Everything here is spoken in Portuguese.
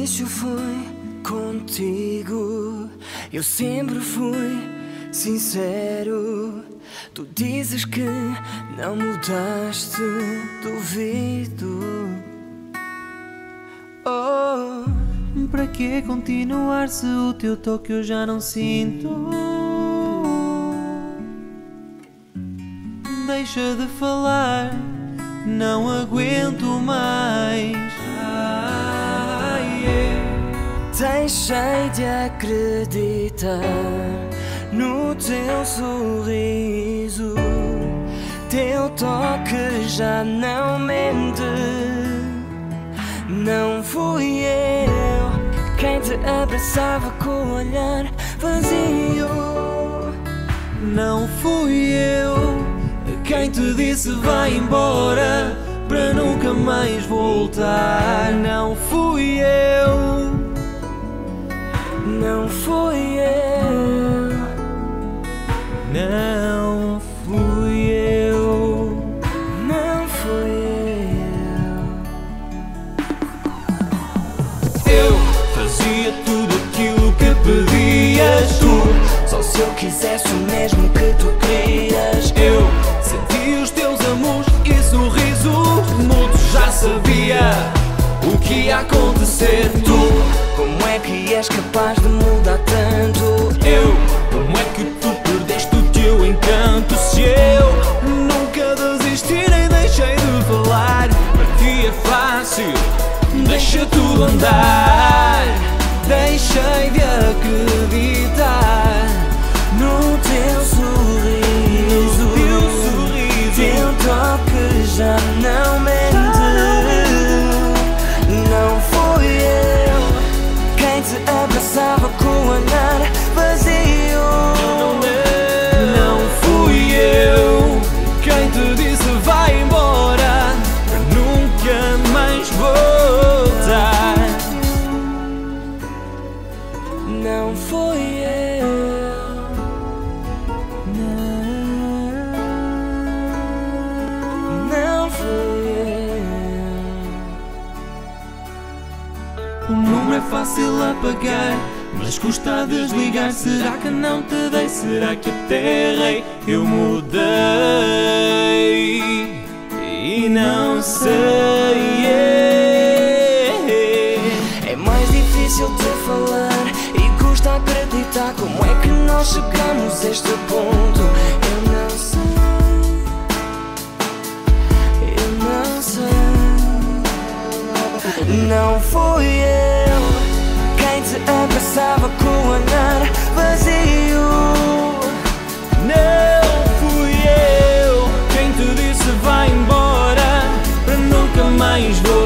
início foi contigo. Eu sempre fui sincero. Tu dizes que não mudaste, duvido. Oh, para que continuar se o teu toque eu já não sinto? Deixa de falar, não aguento mais. Deixei de acreditar no teu sorriso. Teu toque já não mente. Não fui eu quem te abraçava com o olhar vazio. Não fui eu quem te disse vai embora para nunca mais voltar. Não fui eu. Não fui eu. Não fui eu. Não fui eu. Eu fazia tudo aquilo que pedias. Tu, só se eu quisesse o mesmo que tu querias. Eu sentia os teus amores e sorriso mudo. Já sabia o que ia acontecer. Tu, como é que és capaz de mudar tanto? Eu, como é que tu perdeste o teu encanto? Se eu nunca desisti nem deixei de falar, para ti é fácil, deixa tudo andar. Deixei de acreditar no teu sorriso. Teu toque já não mente. Não fui eu quem te abraçava com o olhar vazio. Não fui eu quem te disse vai embora para nunca mais voltar. Não fui eu. Não fui eu. O número é fácil apagar, mas custa a desligar. Será que não te dei? Será que até errei? Eu mudei e não sei. É mais difícil de falar e custa acreditar. Como é que nós chegamos a este ponto? Eu não sei. Eu não sei. Não fui eu quem te abraçava com o olhar vazio. Não fui eu quem te disse vai embora para nunca mais voltar.